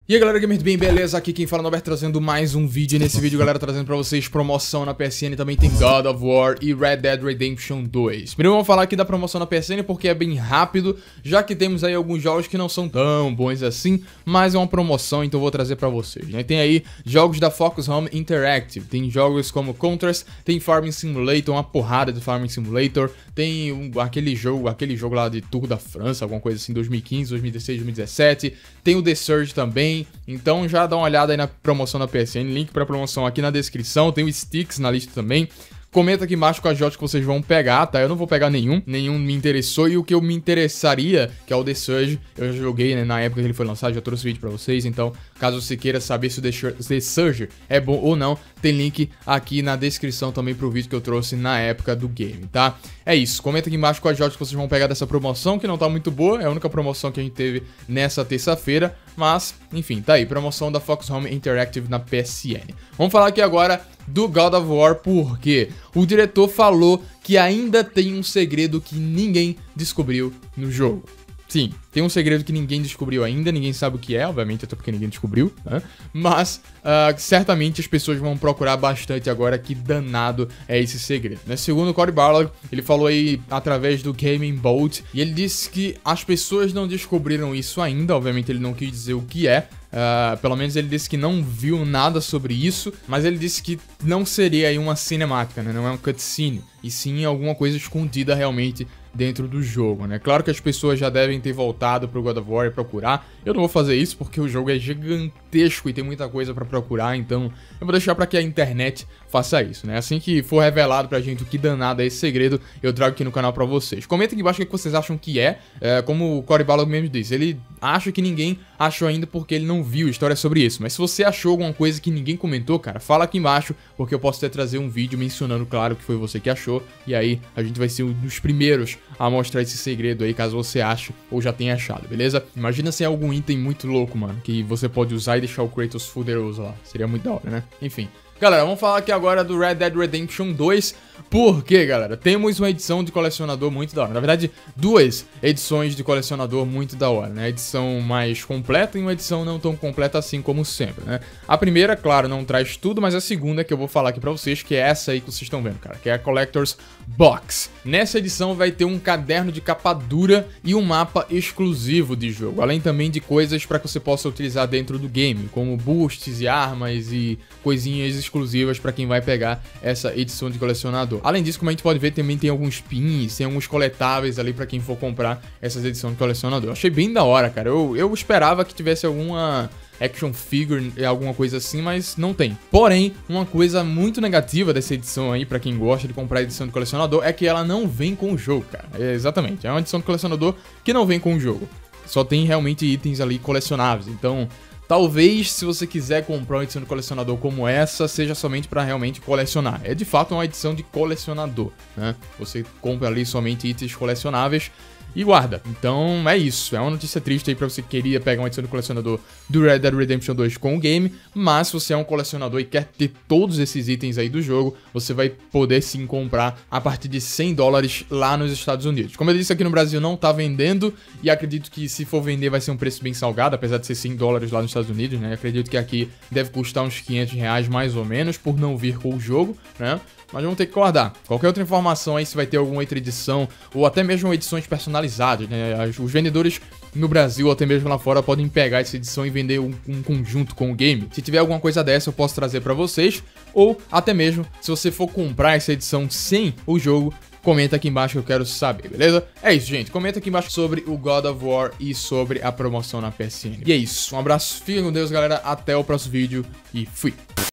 E aí galera, Gamer bem, beleza? Aqui quem fala é o Norberto trazendo mais um vídeo. E nesse vídeo, galera, trazendo pra vocês promoção na PSN. Também tem God of War e Red Dead Redemption 2. Primeiro vamos falar aqui da promoção na PSN porque é bem rápido, já que temos aí alguns jogos que não são tão bons assim, mas é uma promoção, então eu vou trazer pra vocês, né? Tem aí jogos da Focus Home Interactive, tem jogos como Contras, tem Farming Simulator, uma porrada de Farming Simulator, tem aquele jogo lá de Tour da França, alguma coisa assim, 2015, 2016, 2017, tem o The Surge também. Então já dá uma olhada aí na promoção da PSN, link pra promoção aqui na descrição, tem o Sticks na lista também. Comenta aqui embaixo quais jogos que vocês vão pegar, tá? Eu não vou pegar nenhum me interessou, e o que eu me interessaria, que é o The Surge, eu já joguei, né, na época que ele foi lançado, já trouxe vídeo pra vocês, então caso você queira saber se o The Surge é bom ou não, tem link aqui na descrição também pro vídeo que eu trouxe na época do game, tá? É isso, comenta aqui embaixo quais jogos que vocês vão pegar dessa promoção, que não tá muito boa, é a única promoção que a gente teve nessa terça-feira, mas, enfim, tá aí, promoção da Focus Home Interactive na PSN. Vamos falar aqui agora do God of War, porque o diretor falou que ainda tem um segredo que ninguém descobriu no jogo. Sim, tem um segredo que ninguém descobriu ainda, ninguém sabe o que é, obviamente, até porque ninguém descobriu, né? Mas certamente as pessoas vão procurar bastante agora que danado é esse segredo, né? Segundo o Cory Barlog, ele falou aí através do Gaming Bolt, e ele disse que as pessoas não descobriram isso ainda, obviamente ele não quis dizer o que é, pelo menos ele disse que não viu nada sobre isso, mas ele disse que não seria aí uma cinemática, né? Não é um cutscene, e sim alguma coisa escondida realmente dentro do jogo, né? Claro que as pessoas já devem ter voltado pro God of War e procurar. Eu não vou fazer isso porque o jogo é gigantesco e tem muita coisa pra procurar, então eu vou deixar pra que a internet faça isso, né? Assim que for revelado pra gente o que danado é esse segredo, eu trago aqui no canal pra vocês. Comenta aqui embaixo o que vocês acham que é, como o Cory Barlog mesmo disse, ele acha que ninguém achou ainda porque ele não viu história sobre isso, mas se você achou alguma coisa que ninguém comentou, cara, fala aqui embaixo, porque eu posso até trazer um vídeo mencionando, claro, que foi você que achou, e aí a gente vai ser um dos primeiros a mostrar esse segredo aí, caso você ache ou já tenha achado, beleza? Imagina se é algum item muito louco, mano, que você pode usar e deixar o Kratos fuderoso lá, seria muito da hora, né? Enfim. Galera, vamos falar aqui agora do Red Dead Redemption 2, porque, galera, temos uma edição de colecionador muito da hora. Na verdade, duas edições de colecionador muito da hora, né? A edição mais completa e uma edição não tão completa assim como sempre, né? A primeira, claro, não traz tudo, mas a segunda que eu vou falar aqui pra vocês, que é essa aí que vocês estão vendo, cara, que é a Collector's Box. Nessa edição vai ter um caderno de capa dura e um mapa exclusivo de jogo, além também de coisas pra que você possa utilizar dentro do game, como boosts e armas e coisinhas exclusivas pra quem vai pegar essa edição de colecionador. Além disso, como a gente pode ver, também tem alguns pins, tem alguns coletáveis ali pra quem for comprar essas edições de colecionador. Eu achei bem da hora, cara. Eu esperava que tivesse alguma action figure, alguma coisa assim, mas não tem. Porém, uma coisa muito negativa dessa edição aí, pra quem gosta de comprar edição de colecionador, é que ela não vem com o jogo, cara. Exatamente, é uma edição de colecionador que não vem com o jogo. Só tem realmente itens ali colecionáveis, então talvez, se você quiser comprar uma edição de colecionador como essa, seja somente para realmente colecionar. É de fato uma edição de colecionador, né? Você compra ali somente itens colecionáveis e guarda. Então é isso, é uma notícia triste aí pra você que queria pegar uma edição de colecionador do Red Dead Redemption 2 com o game, mas se você é um colecionador e quer ter todos esses itens aí do jogo, você vai poder sim comprar a partir de $100 lá nos Estados Unidos. Como eu disse, aqui no Brasil não tá vendendo, e acredito que se for vender vai ser um preço bem salgado, apesar de ser $100 lá nos Estados Unidos, né? Acredito que aqui deve custar uns R$500 mais ou menos, por não vir com o jogo, né? Mas vamos ter que guardar. Qualquer outra informação aí, se vai ter alguma outra edição, ou até mesmo edições personalizadas, né? Os vendedores no Brasil, ou até mesmo lá fora, podem pegar essa edição e vender um conjunto com o game. Se tiver alguma coisa dessa, eu posso trazer pra vocês. Ou até mesmo, se você for comprar essa edição sem o jogo, comenta aqui embaixo que eu quero saber, beleza? É isso, gente. Comenta aqui embaixo sobre o God of War e sobre a promoção na PSN. E é isso. Um abraço, fiquem com Deus, galera. Até o próximo vídeo e fui!